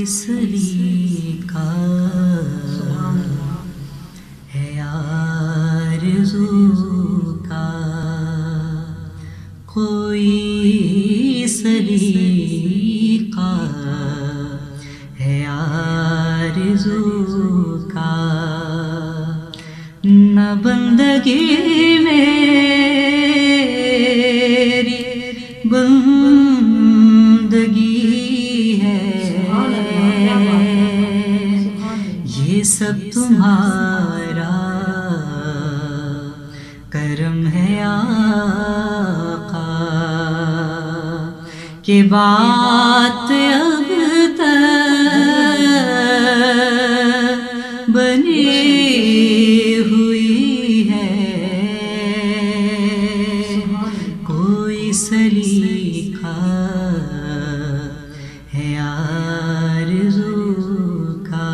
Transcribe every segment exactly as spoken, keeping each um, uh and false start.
سلیقہ ہے آرزو کا، کوئی سلیقہ ہے آرزو کا، نہ بندگی میری بندگی ہے، یہ سب تمہارا کرم ہے آقا، کہ بات اب تک بنی ہوئی ہے، کوئی سلیقہ ہے آرزو کا،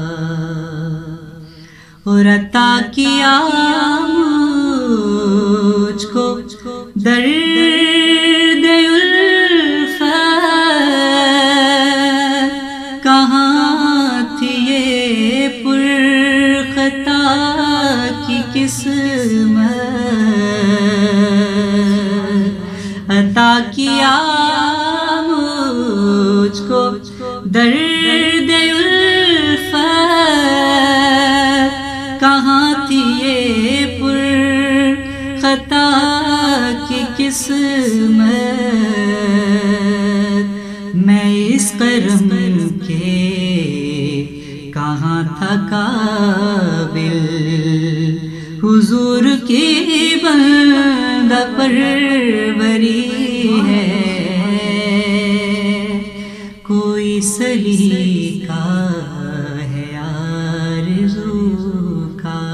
اور عطا کیا مجھ کو درد الفت، کہاں تھی یہ پرخطا کی قسمت، عطا کیا مجھ کو درد الفت، کہاں تھی یہ پرخطا کی قسمت، میں اس کرم کے کہاں تھا قابل، حضور کی بندہ پروری ہے، کوئی سلیقہ ہے آرزو کا،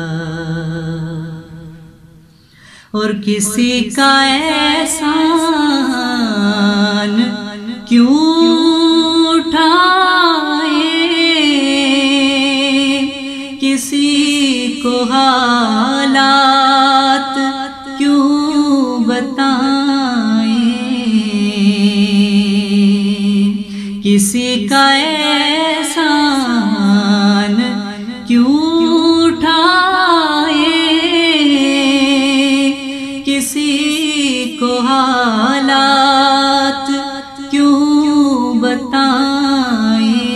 اور کسی کا احسان کیوں اٹھائے، کسی کو حالات کیوں بتائیں، کسی کا احسان کیوں اٹھائے، کسی کو حالات کیوں بتائیں،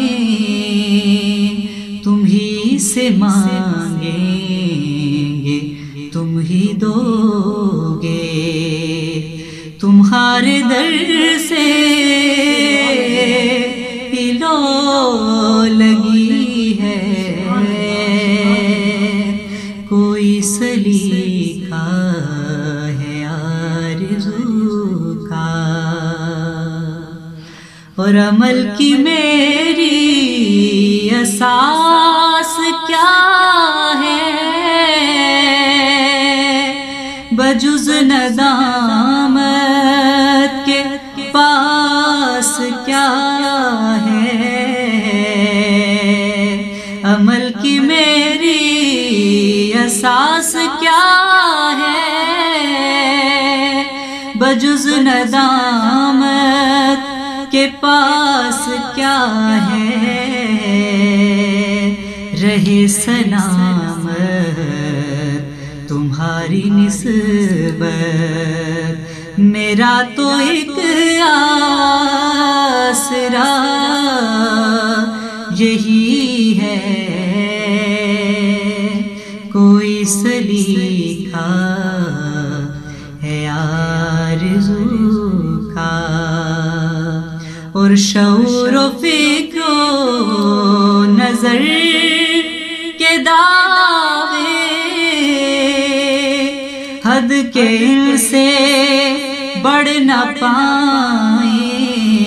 تم ہی سے مانگیں گے تم ہی دو گے، تمہارے در سے لو لگی ہے، کوئی سلیقہ ہے آرزو کا، اور عمل کی میری اساس کیا ہے، بجز ندامت کے پاس کیا ہے، عمل کی میری اساس کیا ہے، بجز ندامت کے پاس کیا ہے، رہے سلامت تمہاری نسبت، میرا تو ایک آسرا یہی ہے، کوئی سلیقہ ہے آرزو کا، اور شعور و فکر و نظر کے دعوے حد کے ان سے بڑھ نہ پائیں،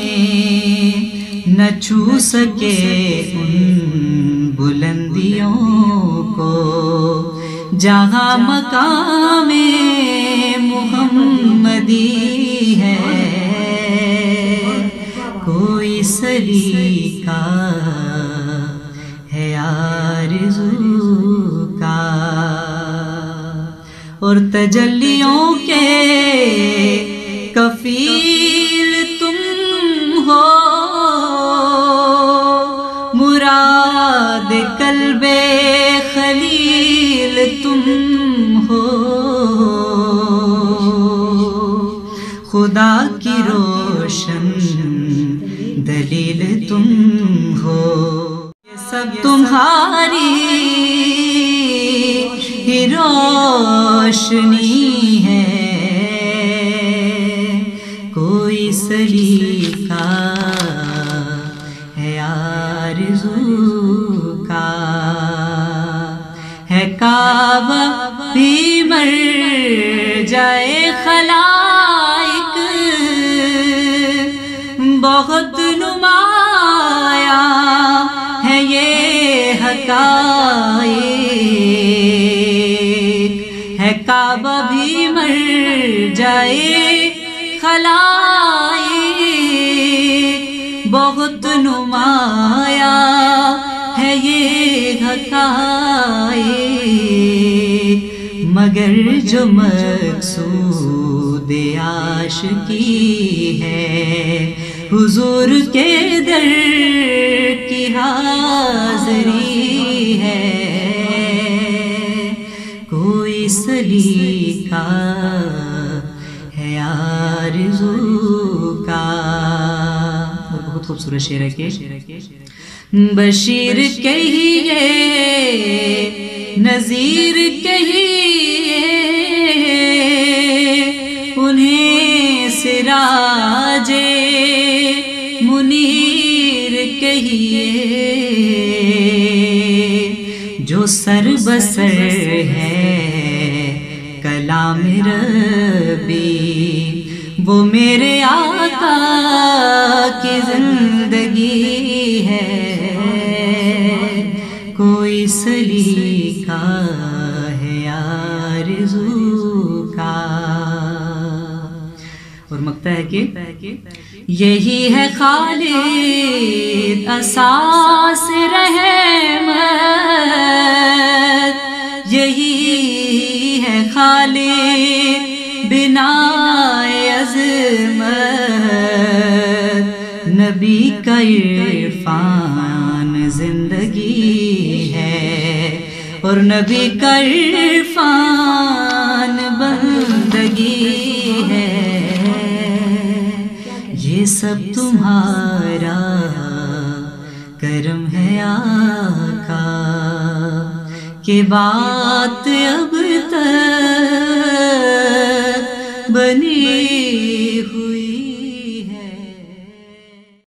نہ چھو سکے ان بلندیوں کو جہاں مقام محمدی ہے، کوئی سلیقہ ہے آرزو کا، اور تجلیوں کے کفیل تم ہو، خدا کی روشن دلیل تم ہو، یہ سب تمہاری ہی روشنی ہے، کوئی سلیقہ ہے آرزو کا، ہے کعبہ بھی مر جائے خلائق، بہت نمایاں ہے یہ حقائق، ہے کعبہ بھی مر جائے خلائق، بہت نمایاں ہے یہ حقائق، مگر جو مقصود عاشقی ہے حضور کے در کی حاضری ہے، کوئی سلیقہ ہے آرزو کا۔ اور بہت خوبصورت شعر ہے کہ بشیر کہیے نذیر کہیے انہیں سراج منیر کہیے، جو سر بسر ہے کلام ربی وہ میرے آقا کی زندگی ہے، کوئی سلیقہ ہے آرزو کا۔ اور مکتا ہے کہ یہی ہے خالد اساس رحمت، یہی ہے خالد بنا عظمت، نبی کا عرفان زندگی ہے اور نبی کا عرفان بندگی ہے، یہ سب تمہارا کرم ہے آقا، کہ بات اب تک بنی